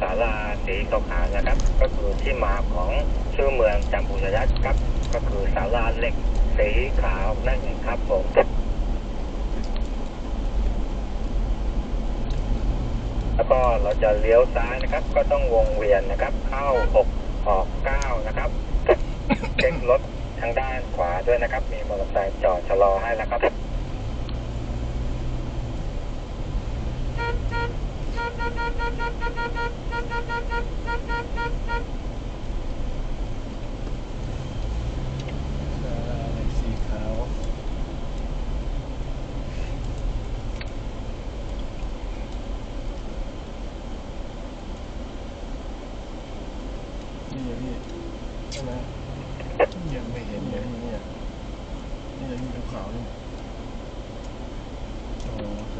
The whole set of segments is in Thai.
ศาลาสีขาวๆนะครับก็คือที่มาของชื่อเมืองจำปูชยัดครับก็คือศาลาเหล็กสีขาวนั่นเองครับผมแล้วก็เราจะเลี้ยวซ้ายนะครับก็ต้องวงเวียนนะครับเข้า6ออก9นะครับเช็ครถทางด้านขวาด้วยนะครับมีมอเตอร์ไซค์จอดชะลอให้แล้วครับสีขาวนี่พี่ใช่ไหมยังไม่เห็นเลยนี่ยังมีขาวๆนี่อ๋อแต่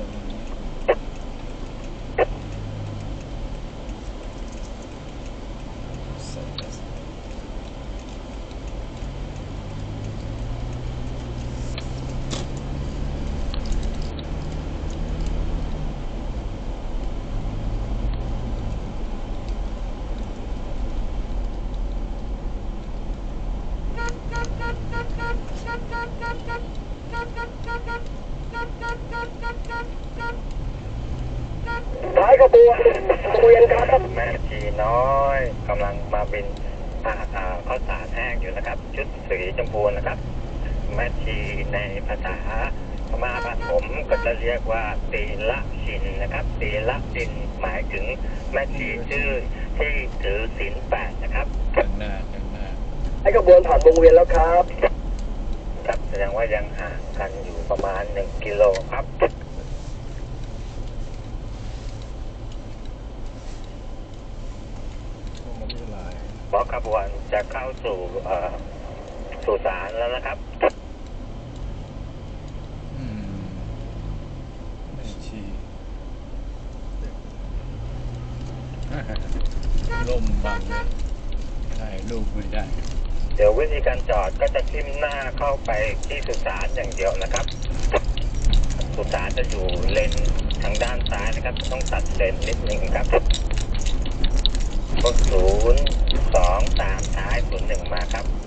ท้ายขบวนเวียนครับแม่ชีน้อยกำลังมาบินข้าวสารแห้งอยู่นะครับชุดสีชมพูนะครับแม่ชีในภาษาพม่าบ้านผมก็จะเรียกว่าตีละชินนะครับตีละชินหมายถึงแม่ชีชื่อที่ถือศีล8นะครับข้างหน้าให้ขบวนผ่านวงเวียนแล้วครับครับแสดงว่ายังห่างกันอยู่ประมาณ1 กิโลครับเพราะขบวนจะเข้าสู่สุสานแล้วนะครับไม่ชีลมบังถ่ายรูปไม่ได้เดี๋ยววิธีการจอดก็จะทิ่มหน้าเข้าไปที่สุสานอย่างเดียวนะครับสุสานจะอยู่เลนทางด้านซ้ายนะครับต้องตัดเลนนิดนึงครับรถ02 ตามท้าย01มาครับ